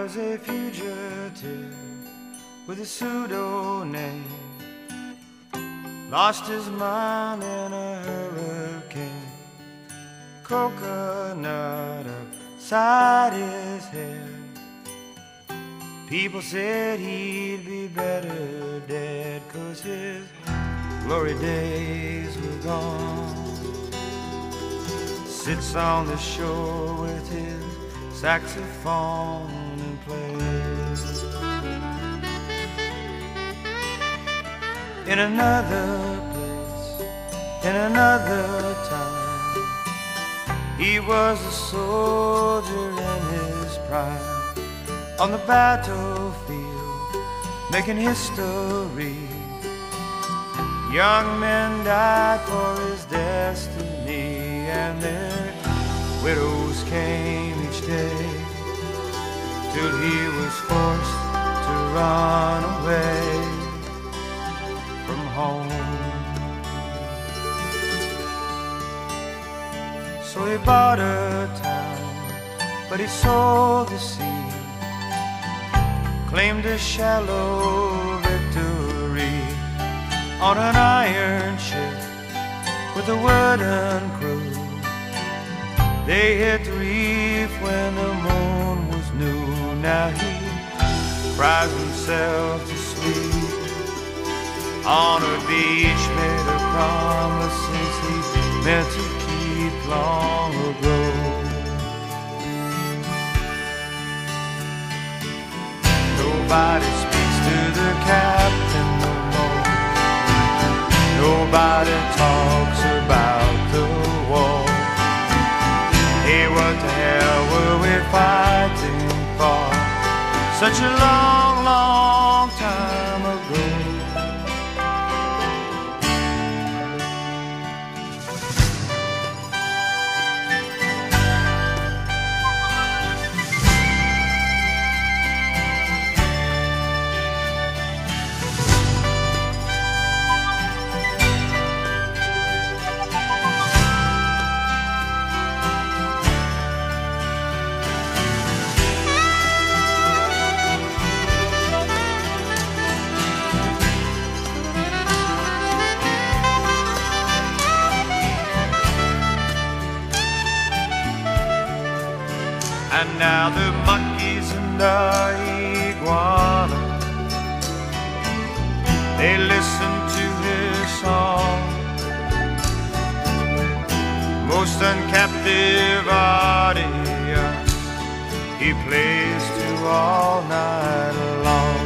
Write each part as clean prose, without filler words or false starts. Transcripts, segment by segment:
was a fugitive with a pseudo name, lost his mind in a hurricane, coconut upside his head. People said he'd be better dead, 'cause his glory days were gone. Sits on the shore with his saxophone and plays. In another place, in another time, he was a soldier in his prime, on the battlefield, making history. Young men died for his destiny, and their widows came each day, till he was forced to run away from home. So he bought a town, but he sold the sea, claimed a shallow victory on an iron ship with a wooden crew. They hit the reef when the moon was new. Now he cries himself to sleep on a beach made of promises he meant to keep long ago. Nobody speaks to the captain no more. Nobody talks about the war. Hey, what the hell were we fighting for? Such a long, long time ago. And now the monkeys and the iguana, they listen to his song. Most uncaptive audience he plays to all night long.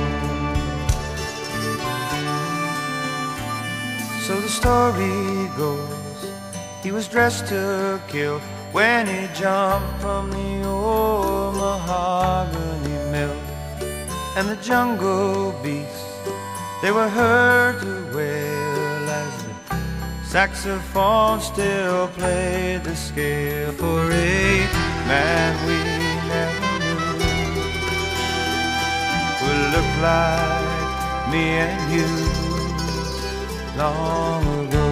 So the story goes, he was dressed to kill when he jumped from the old mahogany mill. And the jungle beasts, they were heard to wail as the saxophone still played the scale for a man we never knew, who looked like me and you long ago.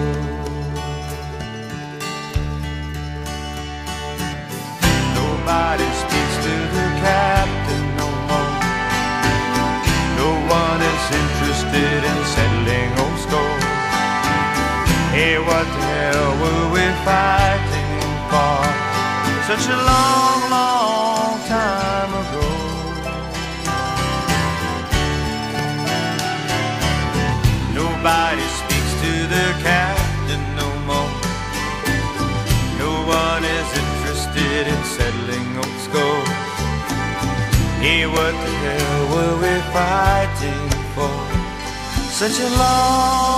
Nobody speaks to the captain no more. No one is interested in settling old scores. Hey, what the hell were we fighting for? Such a long, long time ago. Nobody speaks to the captain no more. No one is interested in settling old scores. Hey, what the hell were we fighting for? Such a long